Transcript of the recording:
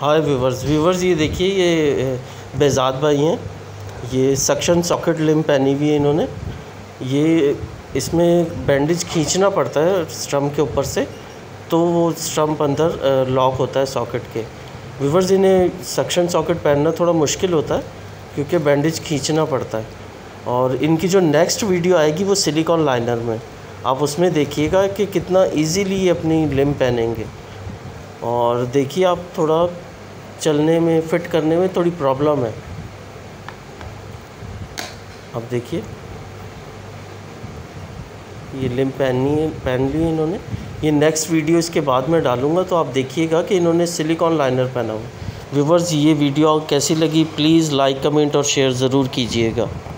हाय viewers ये देखिए, ये बेजाद भाई हैं। ये सक्शन सॉकेट लिम्ब पहनी हुई है इन्होंने। ये इसमें बैंडेज खींचना पड़ता है स्टम्प के ऊपर से, तो वो स्टम्प अंदर लॉक होता है सॉकेट के। व्यूवर्स, इन्हें सक्शन सॉकेट पहनना थोड़ा मुश्किल होता है क्योंकि बैंडेज खींचना पड़ता है। और इनकी जो नेक्स्ट वीडियो आएगी वो सिलिकॉन लाइनर में, आप उसमें देखिएगा कि कितना इजीली ये अपनी लिम्ब पहनेंगे। और देखिए, आप थोड़ा चलने में, फिट करने में थोड़ी प्रॉब्लम है। अब देखिए, ये लिम्ब पहन ली इन्होंने। ये नेक्स्ट वीडियो इसके बाद में डालूँगा, तो आप देखिएगा कि इन्होंने सिलिकॉन लाइनर पहना हुआ। व्यूवर्स, ये वीडियो कैसी लगी प्लीज़ लाइक, कमेंट और शेयर ज़रूर कीजिएगा।